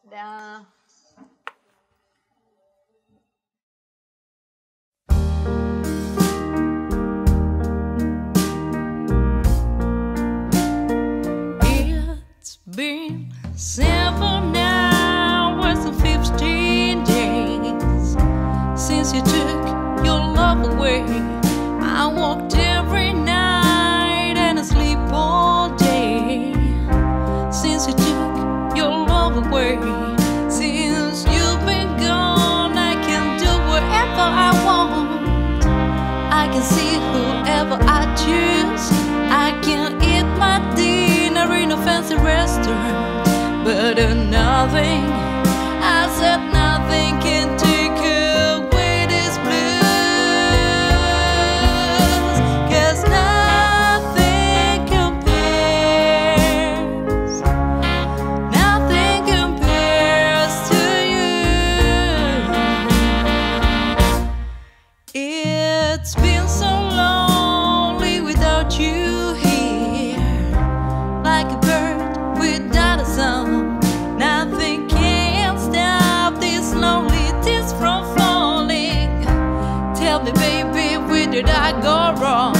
Да. It's been 7 hours and 15 days since you took your love away. I walked every night and I sleep all day since you took your love away. Since you've been gone, I can do whatever I want. I can see whoever I choose. I can eat my dinner in a fancy restaurant, but nothing, I said nothing can take away this blues. 'Cause nothing compares, nothing compares to you. It's been so lonely without you here, like a bird without a song. Nothing can stop these lonely tears from falling. Tell me, baby, where did I go wrong?